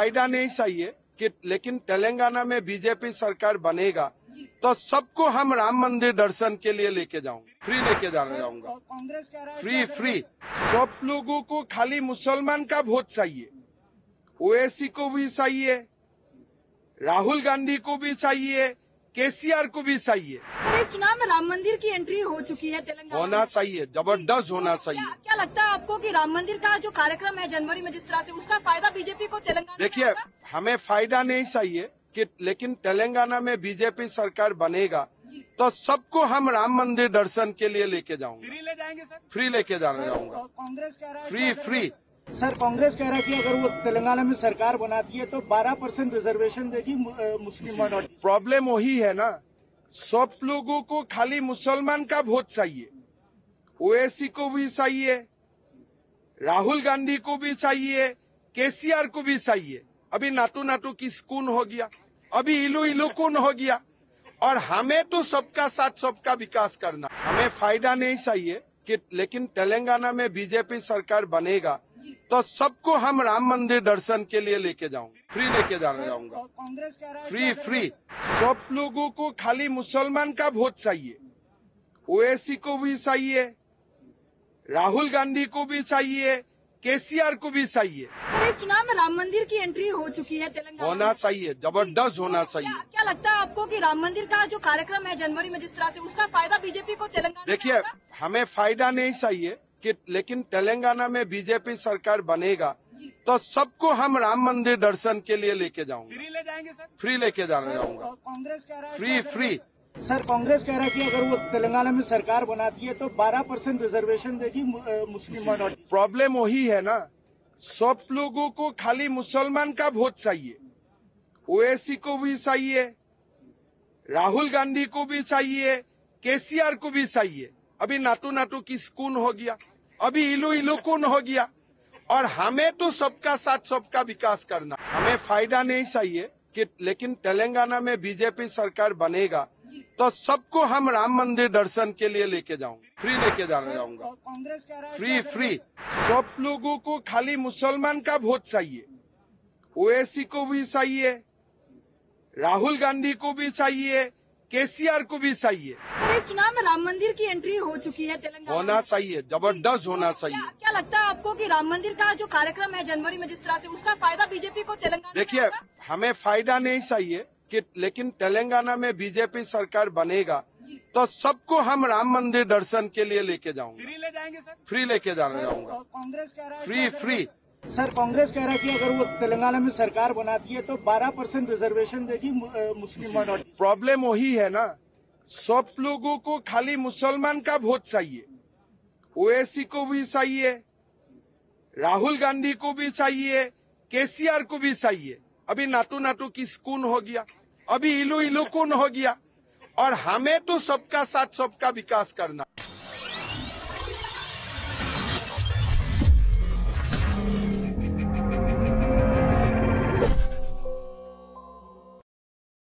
फायदा नहीं चाहिए कि लेकिन तेलंगाना में बीजेपी सरकार बनेगा तो सबको हम राम मंदिर दर्शन के लिए लेके जाऊंगा, फ्री लेके जाऊंगा। कांग्रेस कह रहा है फ्री सब लोगों को खाली मुसलमान का वोट चाहिए, ओवैसी को भी चाहिए, राहुल गांधी को भी चाहिए, केसीआर को भी चाहिए। पर इस चुनाव में राम मंदिर की एंट्री हो चुकी है तेलंगाना होना चाहिए, जबरदस्त होना चाहिए। क्या लगता है आपको कि राम मंदिर का जो कार्यक्रम है जनवरी में जिस तरह से, उसका फायदा बीजेपी को तेलंगाना में देखिए, होगा? हमें फायदा नहीं चाहिए कि लेकिन तेलंगाना में बीजेपी सरकार बनेगा तो सबको हम राम मंदिर दर्शन के लिए लेके जाऊंगा। फ्री ले जाएंगे सर? फ्री लेके जाऊंगा। कांग्रेस कह रहा है फ्री सर, कांग्रेस कह रहा है कि अगर वो तेलंगाना में सरकार बनाती है तो 12% रिजर्वेशन देगी मुस्लिम माइनॉरिटी। प्रॉब्लम वही है ना, सब लोगों को खाली मुसलमान का वोट चाहिए, ओवैसी को भी चाहिए, राहुल गांधी को भी चाहिए, केसीआर को भी चाहिए। अभी नाटू की सुकून हो गया, अभी इलू कौन हो गया। और हमें तो सबका साथ सबका विकास करना, हमें फायदा नहीं चाहिए कि लेकिन तेलंगाना में बीजेपी सरकार बनेगा तो सबको हम राम मंदिर दर्शन के लिए लेके जाऊंगा, फ्री लेके जाऊंगा। कांग्रेस कह रहा है फ्री सब लोगों को खाली मुसलमान का वोट चाहिए, ओवैसी को भी चाहिए, राहुल गांधी को भी चाहिए, केसीआर को भी चाहिए। पर इस चुनाव में राम मंदिर की एंट्री हो चुकी है तेलंगाना होना चाहिए, जबरदस्त होना चाहिए। क्या लगता है आपको कि राम मंदिर का जो कार्यक्रम है जनवरी में जिस तरह से, उसका फायदा बीजेपी को तेलंगाना में देखिए, होगा? हमें फायदा नहीं चाहिए कि लेकिन तेलंगाना में बीजेपी सरकार बनेगा तो सबको हम राम मंदिर दर्शन के लिए लेके जाऊंगा। फ्री ले जाएंगे सर? फ्री लेके जाऊंगा। कांग्रेस कह रहा है फ्री सर, कांग्रेस कह रहा है कि अगर वो तेलंगाना में सरकार बनाती है तो 12% रिजर्वेशन देगी मुस्लिम माइनॉरिटी। प्रॉब्लम वही है ना, सब लोगों को खाली मुसलमान का वोट चाहिए, ओवैसी को भी चाहिए, राहुल गांधी को भी चाहिए, केसीआर को भी चाहिए। अभी नाटू की सुकून हो गया, अभी इलू कौन हो गया। और हमें तो सबका साथ सबका विकास करना, हमें फायदा नहीं चाहिए कि लेकिन तेलंगाना में बीजेपी सरकार बनेगा तो सबको हम राम मंदिर दर्शन के लिए लेके जाऊंगा, फ्री लेके जाऊंगा। कांग्रेस कह रहा है फ्री सब लोगों को खाली मुसलमान का वोट चाहिए, ओवैसी को भी चाहिए, राहुल गांधी को भी चाहिए, केसीआर को भी चाहिए। पर इस चुनाव में राम मंदिर की एंट्री हो चुकी है तेलंगाना होना चाहिए, जबरदस्त होना चाहिए। क्या लगता है आपको कि राम मंदिर का जो कार्यक्रम है जनवरी में जिस तरह से, उसका फायदा बीजेपी को तेलंगाना में देखिए, होगा? हमें फायदा नहीं चाहिए कि लेकिन तेलंगाना में बीजेपी सरकार बनेगा तो सबको हम राम मंदिर दर्शन के लिए लेके जाऊंगा। फ्री ले जाएंगे सर? फ्री लेके जाऊंगा। कांग्रेस कह रहा है फ्री सर, कांग्रेस कह रहा है कि अगर वो तेलंगाना में सरकार बनाती है तो 12% रिजर्वेशन देगी मुस्लिम माइनॉरिटी। प्रॉब्लम वही है ना, सब लोगों को खाली मुसलमान का वोट चाहिए, ओवैसी को भी चाहिए, राहुल गांधी को भी चाहिए, केसीआर को भी चाहिए। अभी नाटू की सुकून हो गया, अभी इलू कौन हो गया। और हमें तो सबका साथ सबका विकास करना।